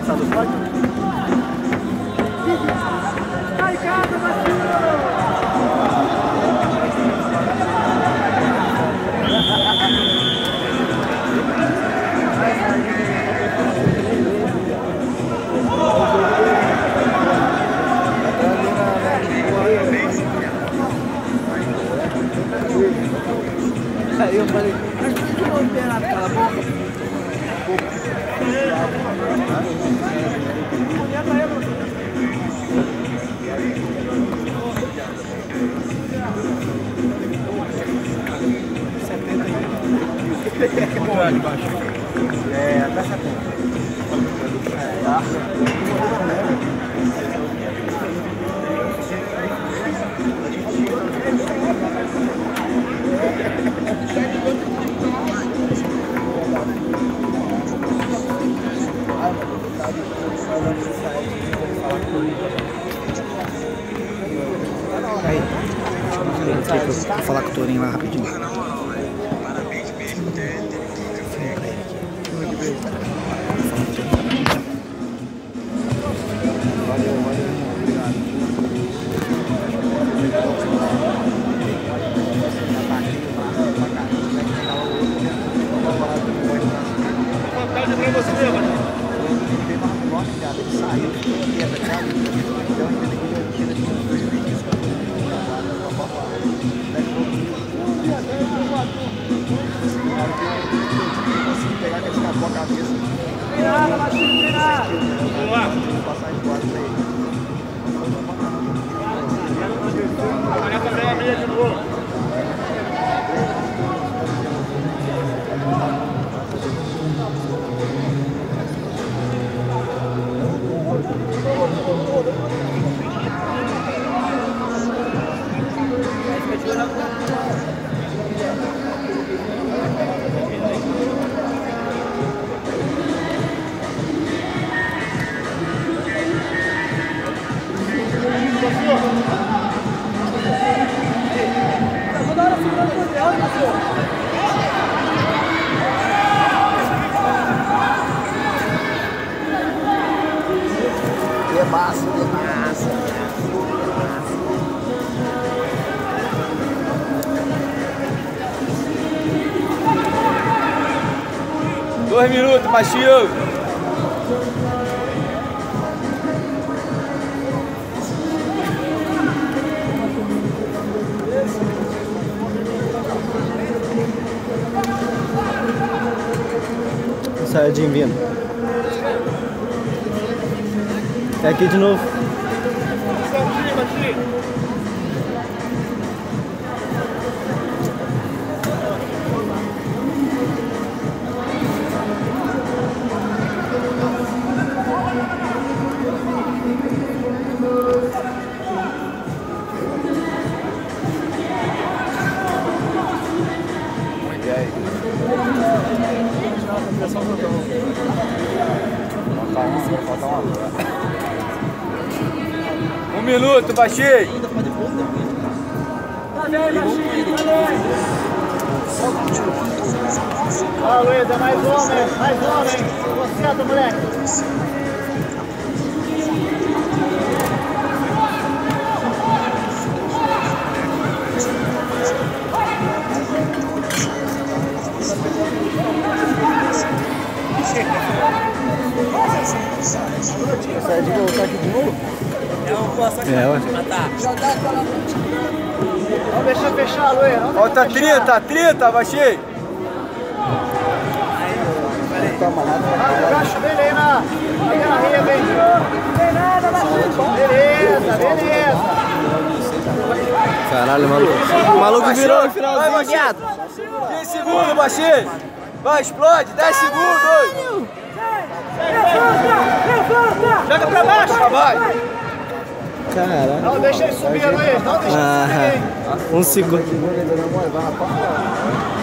começar do pode? Vai, casa, aí eu falei, mas por que não liberar aquela boca? É, até 70. Tá? Aí, vou falar com o Torinho lá rapidinho. É massa, é massa. 2 minutos, baixinho. Sardinha vindo. É aqui de novo. Um minuto, baixei. Valeu, baixinho, valeu. Ó, Luiz, é mais homem, Concentra, moleque. Sai de voltar aqui de novo? É, ué. Vamos deixar fechar, Luiz. Ó, tá 30, baixei. Tá amarrado. Agacha dele aí na guerrinha, vem. Não tem nada, baixinho. Beleza. Caralho, maluco. O maluco virou no finalzinho. Vai, baixinho. 15 segundos, baixei. Vai, explode. 10 segundos. Levanta! Joga pra baixo! Vai. Caralho. Não deixa ele subir, Luiz. Não deixa ele subir. 1 segundo.